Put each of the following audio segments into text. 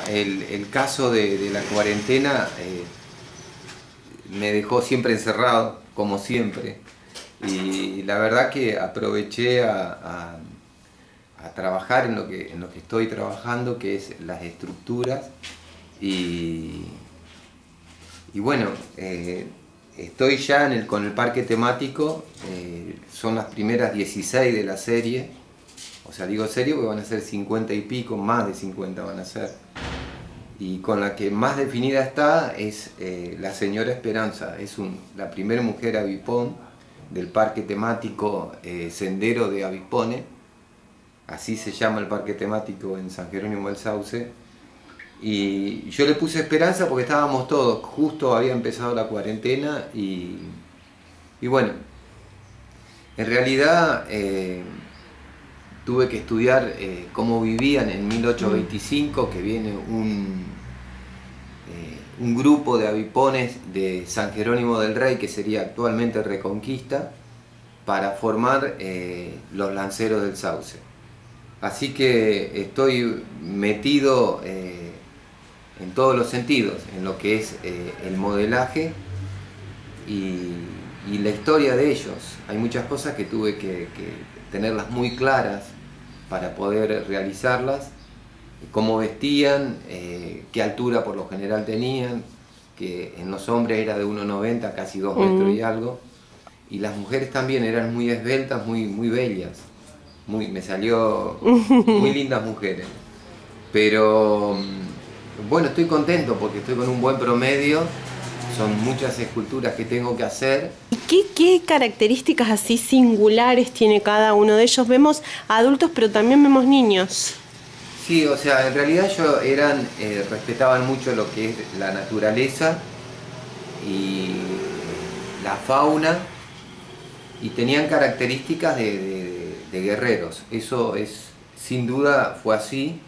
el caso de la cuarentena me dejó siempre encerrado, como siempre. Y la verdad que aproveché a trabajar en lo que estoy trabajando, que es las estructuras. Y bueno, estoy ya con el parque temático, son las primeras 16 de la serie. O sea, digo serie porque van a ser 50 y pico, más de 50 van a ser. Y con la que más definida está es la señora Esperanza. Es la primera mujer avispón del parque temático Sendero de Avispones. Así se llama el parque temático en San Jerónimo del Sauce. Y yo le puse Esperanza porque estábamos todos, justo había empezado la cuarentena y bueno, en realidad tuve que estudiar cómo vivían en 1825, que viene un grupo de avipones de San Jerónimo del Rey, que sería actualmente Reconquista, para formar los lanceros del Sauce. Así que estoy metido en todos los sentidos, en lo que es el modelaje y la historia de ellos. Hay muchas cosas que tuve que tenerlas muy claras para poder realizarlas, cómo vestían, qué altura por lo general tenían, que en los hombres era de 1,90, casi 2 metros y algo, y las mujeres también eran muy esbeltas, muy bellas, me salió muy lindas mujeres. Pero bueno, estoy contento porque estoy con un buen promedio, son muchas esculturas que tengo que hacer. ¿Qué características así singulares tiene cada uno de ellos? Vemos adultos, pero también vemos niños. Sí, o sea, en realidad ellos respetaban mucho lo que es la naturaleza y la fauna, y tenían características de guerreros. Eso sin duda fue así.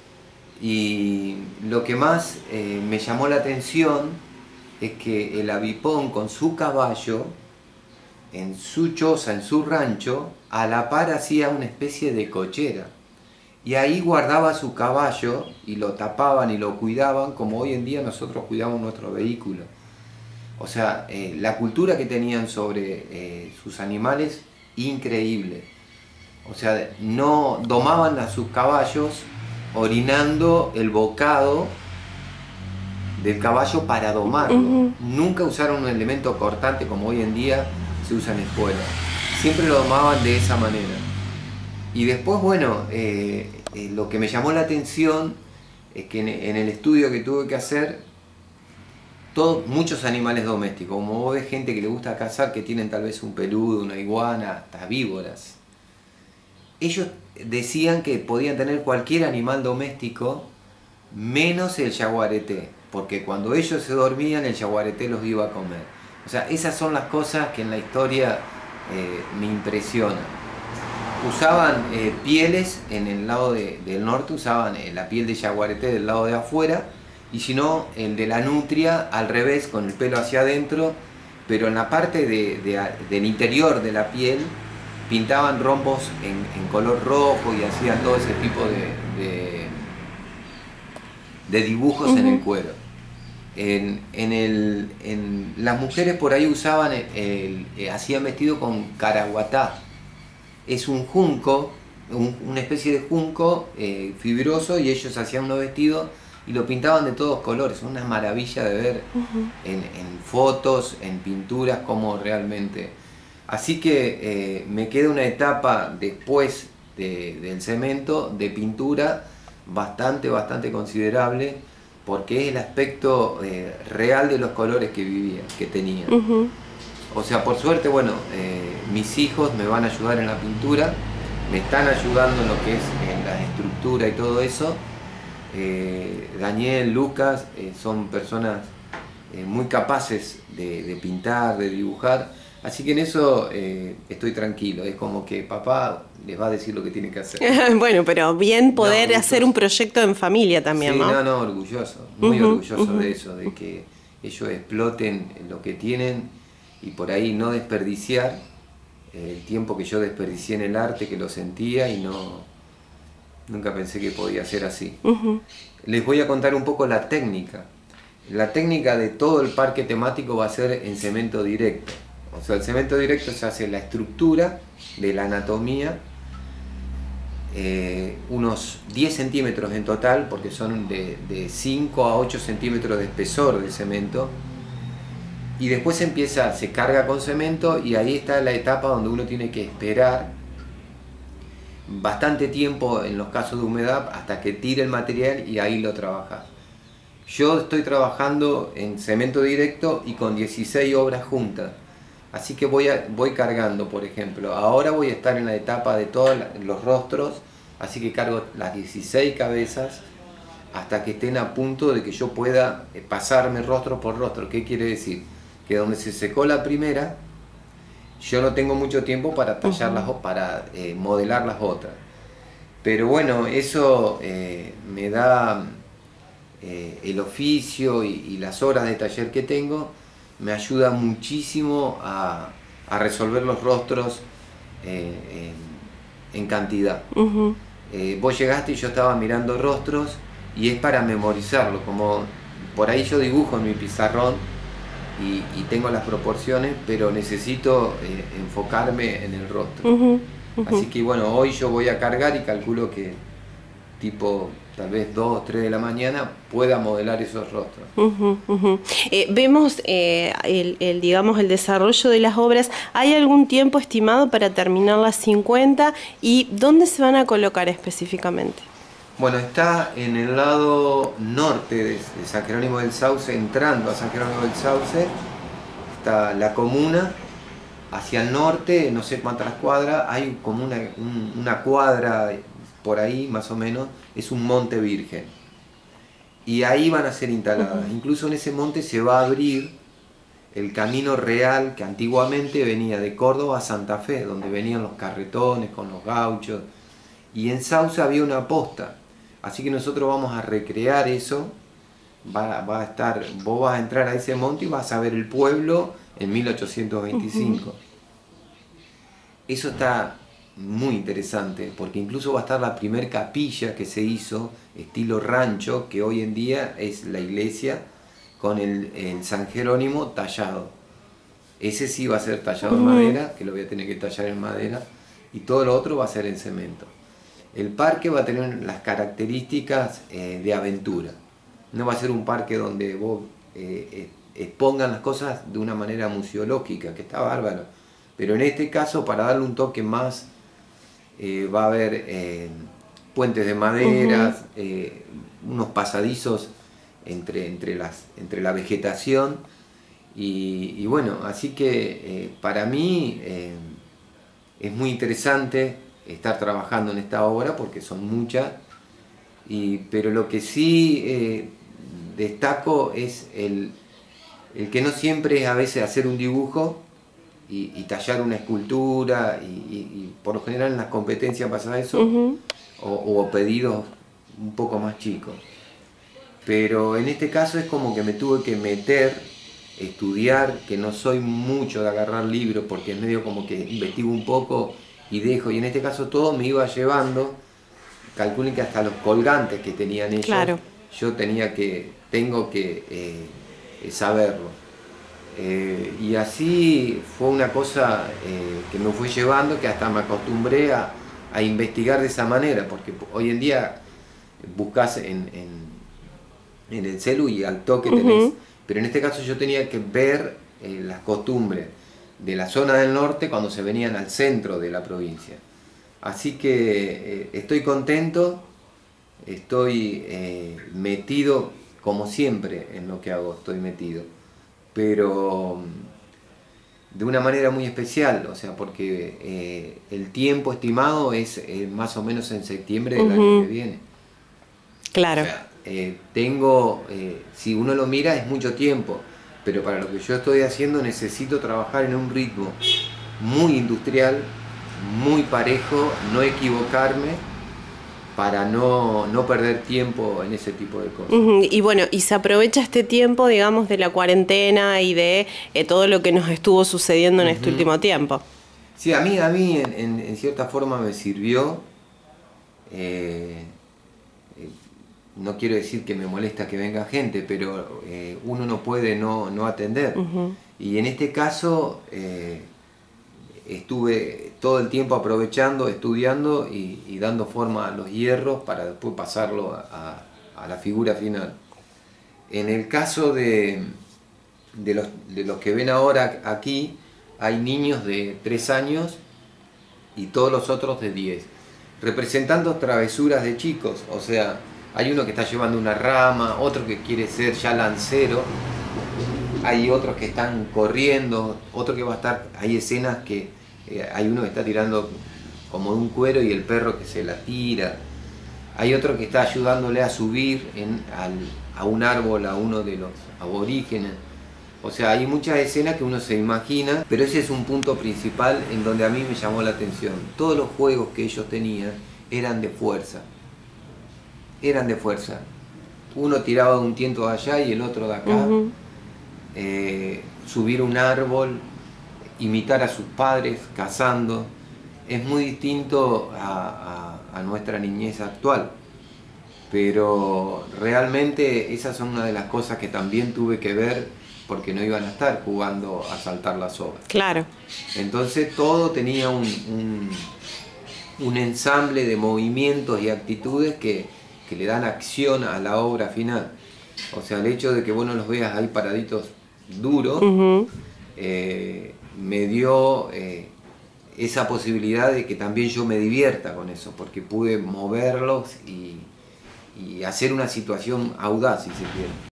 Y lo que más me llamó la atención es que el avipón con su caballo, en su choza, en su rancho, a la par hacía una especie de cochera. Y ahí guardaba su caballo y lo tapaban y lo cuidaban como hoy en día nosotros cuidamos nuestro vehículo. O sea, la cultura que tenían sobre sus animales, increíble. O sea, no domaban a sus caballos orinando el bocado del caballo para domarlo. Nunca usaron un elemento cortante como hoy en día se usa en escuelas. Siempre lo domaban de esa manera. Y después, bueno, lo que me llamó la atención es que en el estudio que tuve que hacer, muchos animales domésticos, como vos ves gente que le gusta cazar, que tienen tal vez un peludo, una iguana, hasta víboras. Ellos decían que podían tener cualquier animal doméstico, menos el yaguareté, porque cuando ellos se dormían el yaguareté los iba a comer. O sea, esas son las cosas que en la historia me impresionan. Usaban pieles en el lado del norte, usaban la piel de yaguareté del lado de afuera, y si no, el de la nutria al revés, con el pelo hacia adentro, pero en la parte del interior de la piel pintaban rombos en color rojo y hacían todo ese tipo de dibujos en el cuero. Las mujeres por ahí usaban, hacían vestido con caraguatá. Es un junco, una especie de junco fibroso, y ellos hacían unos vestidos y lo pintaban de todos colores. Una maravilla de ver en fotos, en pinturas, cómo realmente. Así que me queda una etapa después del cemento de pintura bastante considerable, porque es el aspecto real de los colores que tenían. O sea, por suerte, bueno, mis hijos me van a ayudar en la pintura, me están ayudando en lo que es en la estructura y todo eso. Daniel, Lucas, son personas muy capaces de pintar, de dibujar. Así que en eso estoy tranquilo, es como que papá les va a decir lo que tiene que hacer. Bueno, pero bien poder hacer un proyecto en familia también, sí, ¿no? No, orgulloso, muy orgulloso de eso, de que ellos exploten lo que tienen y por ahí no desperdiciar el tiempo que yo desperdicié en el arte, que lo sentía, y Nunca pensé que podía ser así. Les voy a contar un poco la técnica. La técnica de todo el parque temático va a ser en cemento directo. O sea, el cemento directo se hace la estructura de la anatomía, unos 10 centímetros en total, porque son de 5 a 8 centímetros de espesor de cemento. Y después se carga con cemento y ahí está la etapa donde uno tiene que esperar bastante tiempo en los casos de humedad hasta que tire el material y ahí lo trabaja. Yo estoy trabajando en cemento directo y con 16 obras juntas, así que voy cargando, por ejemplo, ahora voy a estar en la etapa de todos los rostros, así que cargo las 16 cabezas hasta que estén a punto de que yo pueda pasarme rostro por rostro. ¿Qué quiere decir? Que donde se secó la primera, yo no tengo mucho tiempo para tallarlas o para modelar las otras. Pero bueno, eso me da el oficio y las horas de taller que tengo, me ayuda muchísimo a resolver los rostros en cantidad. Vos llegaste y yo estaba mirando rostros y es para memorizarlo, como por ahí yo dibujo en mi pizarrón y tengo las proporciones, pero necesito enfocarme en el rostro. Así que bueno, hoy yo voy a cargar y calculo que tipo tal vez 2 o 3 de la mañana pueda modelar esos rostros. Vemos digamos, el desarrollo de las obras. ¿Hay algún tiempo estimado para terminar las 50? ¿Y dónde se van a colocar específicamente? Bueno, está en el lado norte de San Jerónimo del Sauce, entrando a San Jerónimo del Sauce, está la comuna. Hacia el norte, no sé cuántas cuadras, hay como una cuadra por ahí más o menos, es un monte virgen. Y ahí van a ser instaladas. Incluso en ese monte se va a abrir el camino real que antiguamente venía de Córdoba a Santa Fe, donde venían los carretones con los gauchos. Y en Sauce había una posta. Así que nosotros vamos a recrear eso. Va a estar, vos vas a entrar a ese monte y vas a ver el pueblo en 1825. Eso está muy interesante, porque incluso va a estar la primer capilla que se hizo, estilo rancho, que hoy en día es la iglesia, con el San Jerónimo tallado. Ese sí va a ser tallado en madera, que lo voy a tener que tallar en madera, y todo lo otro va a ser en cemento. El parque va a tener las características de aventura. No va a ser un parque donde vos expongan las cosas de una manera museológica, que está bárbaro. Pero en este caso, para darle un toque más, va a haber puentes de madera, unos pasadizos entre la vegetación. Y bueno, así que para mí es muy interesante estar trabajando en esta obra porque son muchas. Pero lo que sí destaco es el que no siempre es a veces hacer un dibujo y tallar una escultura, y por lo general en las competencias pasa eso, o pedidos un poco más chicos. Pero en este caso es como que me tuve que meter, estudiar, que no soy mucho de agarrar libros porque es medio como que investigo un poco y dejo, y en este caso todo me iba llevando. Calculen que hasta los colgantes que tenían ellos, claro, yo tengo que saberlo. Y así fue una cosa que me fue llevando, que hasta me acostumbré a investigar de esa manera, porque hoy en día buscas en el celu y al toque tenés, pero en este caso yo tenía que ver las costumbres de la zona del norte cuando se venían al centro de la provincia. Así que estoy contento, estoy metido como siempre en lo que hago, estoy metido, pero de una manera muy especial, o sea, porque el tiempo estimado es más o menos en septiembre del año que viene. Claro. O sea, si uno lo mira es mucho tiempo, pero para lo que yo estoy haciendo necesito trabajar en un ritmo muy industrial, muy parejo, no equivocarme para no perder tiempo en ese tipo de cosas. Y bueno, y se aprovecha este tiempo, digamos, de la cuarentena y de todo lo que nos estuvo sucediendo en este último tiempo. Sí, a mí en cierta forma me sirvió no quiero decir que me molesta que venga gente, pero uno no puede no atender. Y en este caso estuve todo el tiempo aprovechando, estudiando y dando forma a los hierros para después pasarlo a la figura final. En el caso de los que ven ahora aquí, hay niños de 3 años y todos los otros de 10, representando travesuras de chicos. O sea, hay uno que está llevando una rama, otro que quiere ser ya lancero, hay otros que están corriendo, otro que va a estar, hay escenas que hay uno que está tirando como un cuero y el perro que se la tira, hay otro que está ayudándole a subir a un árbol a uno de los aborígenes. O sea, hay muchas escenas que uno se imagina, pero ese es un punto principal en donde a mí me llamó la atención. Todos los juegos que ellos tenían eran de fuerza. Eran de fuerza. Uno tiraba de un tiento de allá y el otro de acá. Subir un árbol, imitar a sus padres cazando. Es muy distinto a nuestra niñez actual. Pero realmente esas son una de las cosas que también tuve que ver, porque no iban a estar jugando a saltar la soga. Claro. Entonces todo tenía un ensamble de movimientos y actitudes que le dan acción a la obra final. O sea, el hecho de que vos no los veas ahí paraditos duros, me dio esa posibilidad de que también yo me divierta con eso, porque pude moverlos y hacer una situación audaz, si se quiere.